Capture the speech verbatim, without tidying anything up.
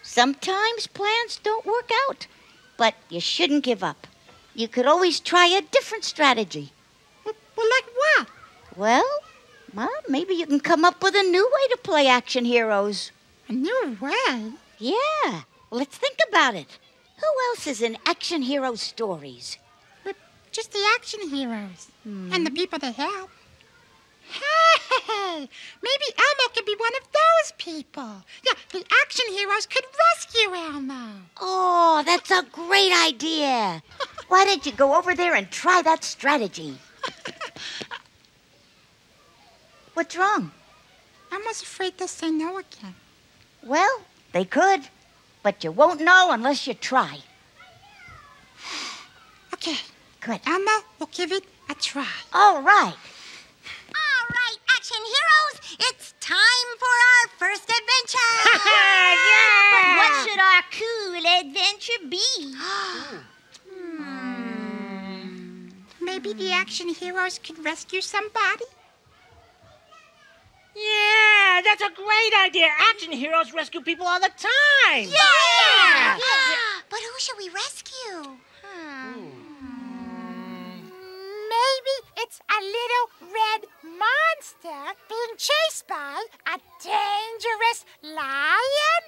Sometimes plans don't work out, but you shouldn't give up. You could always try a different strategy. Well, like what? Well, well, maybe you can come up with a new way to play action heroes. A new way? Yeah. Well, let's think about it. Who else is in action hero stories? But just the action heroes. Hmm. And the people they help. Hey, maybe Elmo could be one of those people. Yeah, the action heroes could rescue Elmo. Oh, that's a great idea. Why don't you go over there and try that strategy? What's wrong? Elmo's afraid they'll say no again. Well, they could, but you won't know unless you try. Okay. Good. Elmo will give it a try. All right. All right, action heroes, it's time for our first adventure. Yeah! But what should our cool adventure be? Hmm. Maybe the action heroes could rescue somebody? Yeah, that's a great idea. Action heroes rescue people all the time. Yeah! yeah. But who should we rescue? Maybe it's a little red monster being chased by a dangerous lion?